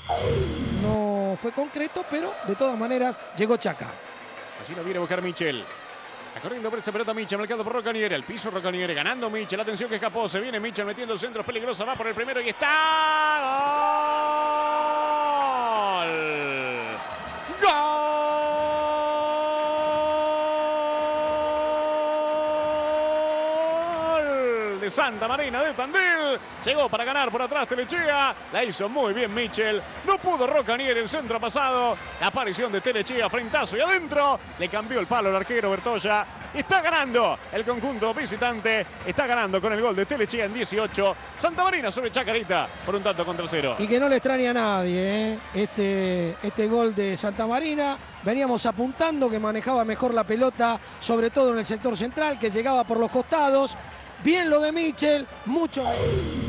No fue concreto, pero de todas maneras llegó Chaca. Allí lo viene a buscar Michel. Está corriendo por esa pelota Michel, marcado por Rocanieri. Al piso Rocanieri, ganando Michel. Atención que escapó, se viene Michel metiendo el centro, es peligrosa, va por el primero y está. ¡Gol! ¡Gol! De Santa Marina de Tandil. Llegó para ganar por atrás Telechea. La hizo muy bien Michel. No pudo Rocanieri, el centro pasado. La aparición de Telechea, frentazo y adentro. Le cambió el palo al arquero Bertolla. Está ganando el conjunto visitante. Está ganando con el gol de Telechea en 18. Santa Marina sobre Chacarita por un tanto contra cero. Y que no le extraña a nadie, este gol de Santa Marina. Veníamos apuntando que manejaba mejor la pelota, sobre todo en el sector central, que llegaba por los costados. Bien lo de Michel, mucho mejor.